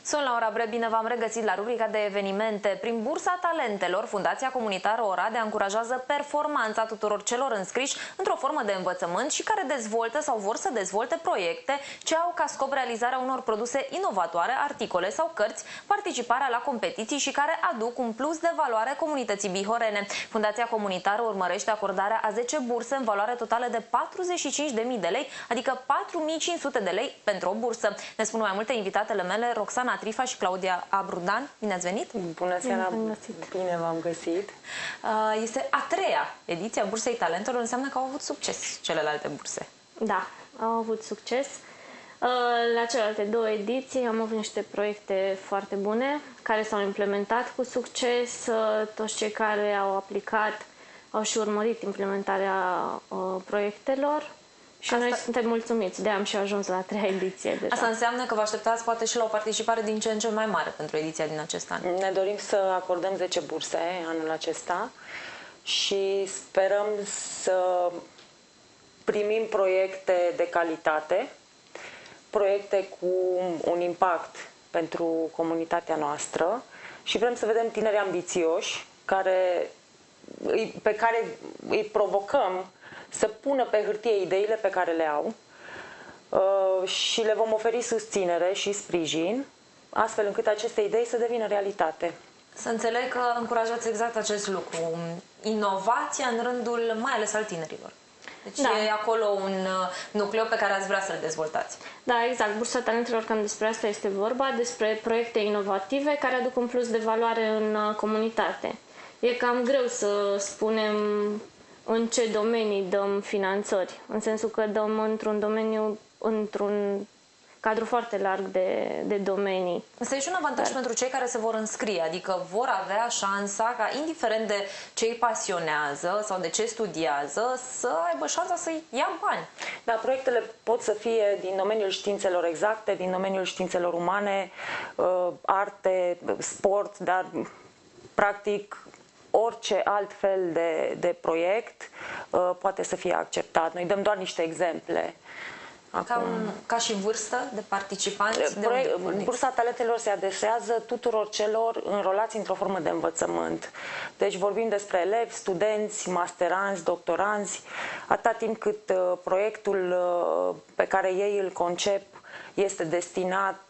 Sunt Laura Bre, bine v-am regăsit la rubrica de evenimente. Prin Bursa Talentelor, Fundația Comunitară Oradea încurajează performanța tuturor celor înscriși într-o formă de învățământ și care dezvoltă sau vor să dezvolte proiecte ce au ca scop realizarea unor produse inovatoare, articole sau cărți, participarea la competiții și care aduc un plus de valoare comunității bihorene. Fundația Comunitară urmărește acordarea a 10 burse în valoare totală de 45.000 de lei, adică 4.500 de lei pentru o bursă. Ne spun mai multe invitatele mele, Roxana Trifa și Claudia Abrudan. Bine ați venit! Bună seara! Bine v-am găsit! Este a treia ediție a Bursei Talentelor, înseamnă că au avut succes celelalte burse. Da, au avut succes. La celelalte două ediții am avut niște proiecte foarte bune, care s-au implementat cu succes. Toți cei care au aplicat au și urmărit implementarea proiectelor. Și noi suntem mulțumiți, de-aia am și ajuns la a treia ediție deja. Asta înseamnă că vă așteptați poate și la o participare din ce în ce mai mare pentru ediția din acest an. Ne dorim să acordăm 10 burse anul acesta și sperăm să primim proiecte de calitate, proiecte cu un impact pentru comunitatea noastră și vrem să vedem tineri ambițioși pe care îi provocăm să pună pe hârtie ideile pe care le au și le vom oferi susținere și sprijin, astfel încât aceste idei să devină realitate. Să înțeleg că încurajați exact acest lucru, inovația în rândul mai ales al tinerilor. Deci da, e acolo un nucleu pe care ați vrea să-l dezvoltați. Da, exact. Bursa Talentelor, cam despre asta este vorba, despre proiecte inovative care aduc un plus de valoare în comunitate. E cam greu să spunem în ce domenii dăm finanțări, în sensul că dăm într-un domeniu, într-un cadru foarte larg de domenii. Asta e și un avantaj pentru cei care se vor înscrie, adică vor avea șansa ca, indiferent de ce îi pasionează sau de ce studiază, să aibă șansa să-i ia bani. Da, proiectele pot să fie din domeniul științelor exacte, din domeniul științelor umane, arte, sport, dar practic orice alt fel de proiect poate să fie acceptat. Noi dăm doar niște exemple. Ca și vârstă de participanți? Bursa Talentelor se adresează tuturor celor înrolați într-o formă de învățământ. Deci vorbim despre elevi, studenți, masteranți, doctoranți, atâta timp cât proiectul pe care ei îl concep este destinat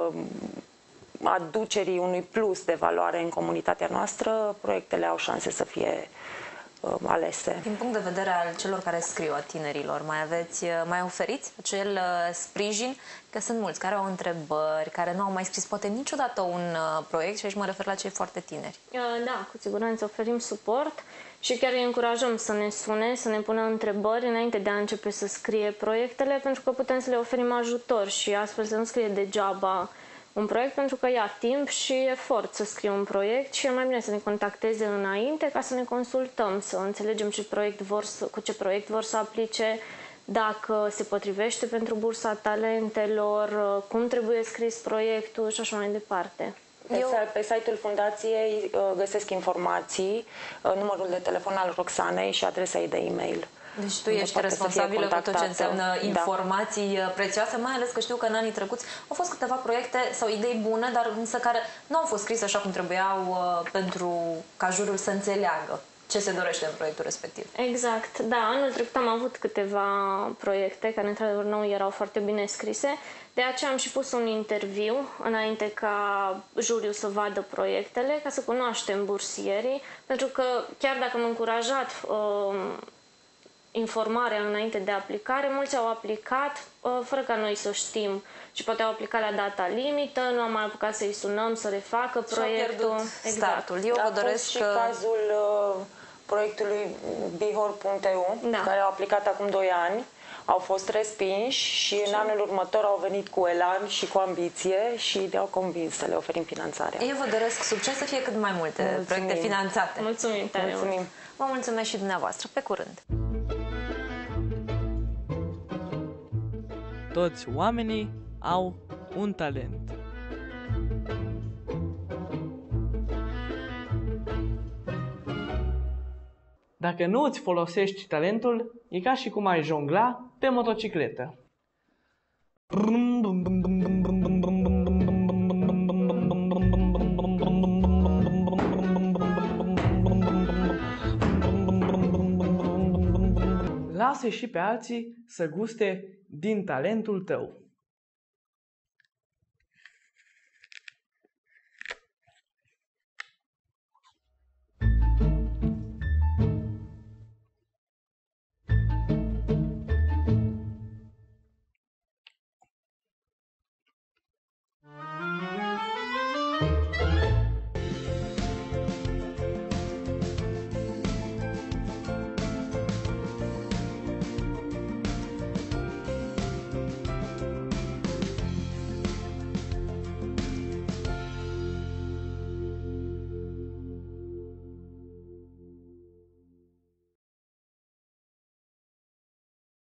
aducerii unui plus de valoare în comunitatea noastră, proiectele au șanse să fie alese. Din punct de vedere al celor care scriu, a tinerilor, mai oferiți acel sprijin? Că sunt mulți care au întrebări, care nu au mai scris poate niciodată un proiect și aici mă refer la cei foarte tineri. Da, cu siguranță oferim suport și chiar îi încurajăm să ne sune, să ne pună întrebări înainte de a începe să scrie proiectele, pentru că putem să le oferim ajutor și astfel să nu scrie degeaba un proiect, pentru că ia timp și efort să scrie un proiect și e mai bine să ne contacteze înainte ca să ne consultăm, să înțelegem cu ce proiect vor să aplice, dacă se potrivește pentru Bursa Talentelor, cum trebuie scris proiectul și așa mai departe. Pe site-ul Fundației găsesc informații, numărul de telefon al Roxanei și adresa ei de e-mail. Deci tu ești responsabilă cu tot ce înseamnă informații prețioase, mai ales că știu că în anii trecuți au fost câteva proiecte sau idei bune, dar însă care nu au fost scrise așa cum trebuiau pentru ca jurul să înțeleagă ce se dorește în proiectul respectiv. Exact, da. Anul trecut am avut câteva proiecte care într-adevăr nu erau foarte bine scrise, de aceea am și pus un interviu înainte ca juriul să vadă proiectele, ca să cunoaștem bursierii, pentru că chiar dacă am încurajat informarea înainte de aplicare, mulți au aplicat fără ca noi să știm și poate au aplicat la data limită, nu am mai apucat să-i sunăm, să refacă proiectul. Startul. Eu vă doresc și cazul proiectului bihor.eu, care au aplicat acum 2 ani, au fost respinși și în anul următor au venit cu elan și cu ambiție și le-au convins să le oferim finanțarea. Eu vă doresc succes, să fie cât mai multe proiecte finanțate. Mulțumim tare mult. Vă mulțumesc și dumneavoastră. Pe curând! Toți oamenii au un talent. Dacă nu îți folosești talentul, e ca și cum ai jongla pe motocicletă. lasă și pe alții să guste din talentul tău.